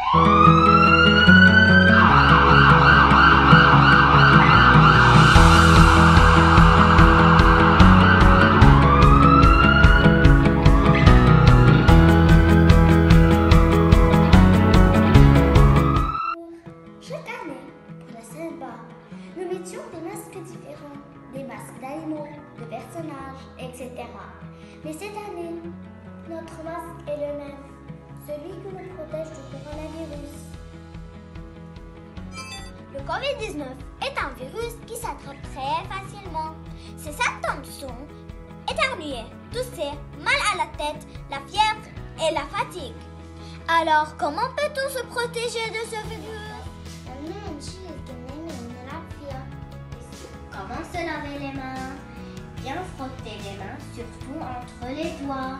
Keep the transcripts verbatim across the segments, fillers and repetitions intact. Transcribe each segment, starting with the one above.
Nous mettions des masques différents, des masques d'animaux, de personnages, et cetera. Mais cette année, notre masque est le même, celui qui nous protège du coronavirus. Le covid dix-neuf est un virus qui s'attrape très facilement. Ces symptômes sont éternuer, tousser, mal à la tête, la fièvre et la fatigue. Alors, comment peut-on se protéger de ce virus? Comment se laver les mains? Bien frotter les mains, surtout entre les doigts.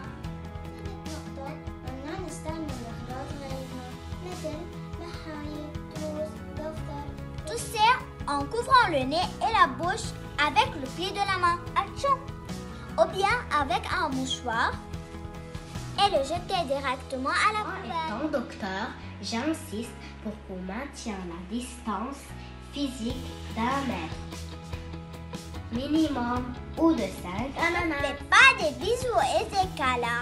Tousser en couvrant le nez et la bouche avec le pli de la main, atchou, ou bien avec un mouchoir et le jeter directement à la poubelle. Étant docteur, j'insiste pour qu'on maintienne la distance physique d'un mètre minimum ou de cinq à la main. Mais pas des bisous et des câlins.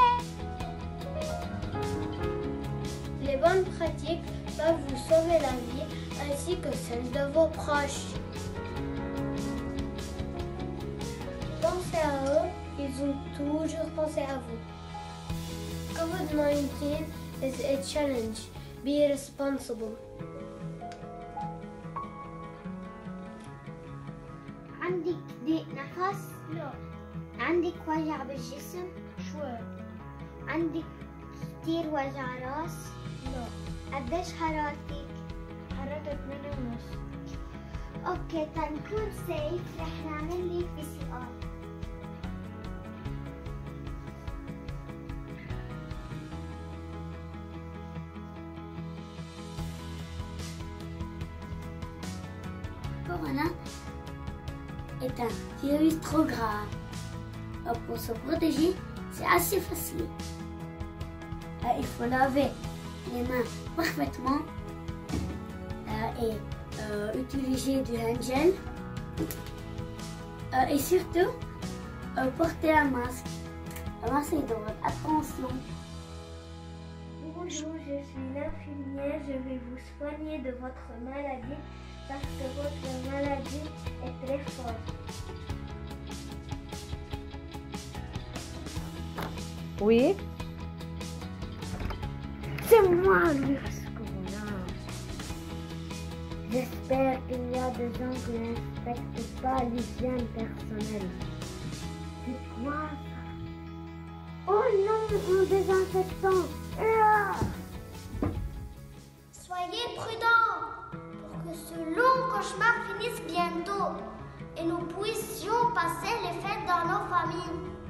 Les bonnes pratiques peuvent vous sauver la vie ainsi que celle de vos proches. Pensez à eux, ils ont toujours pensé à vous. covid nineteen is a challenge. Be responsible. عندك ضيق نفس؟ لا. عندك وجع بالجسم؟ شوي. عندك كتير وجع راس؟ لا. قديش حرارتك؟ حرارتك ثمانية ونص. اوكي تنكون سيف رح نعمل لك بي سي ار. Corona est un virus trop grave. Alors pour se protéger, c'est assez facile. Euh, il faut laver les mains parfaitement euh, et euh, utiliser du hand gel. Euh, et surtout, euh, porter un masque. Un masque est drôle. Attention. Bonjour, je suis l'infirmière. Je vais vous soigner de votre maladie parce que votre maladie est très forte. Oui. C'est moi le virus Corona. J'espère qu'il y a des gens qui ne respectent pas l'hygiène personnelle. C'est quoi ça? Oh non, un désinfectant. Ah! Soyez prudents pour que ce long cauchemar finisse bientôt et nous puissions passer les fêtes dans nos familles.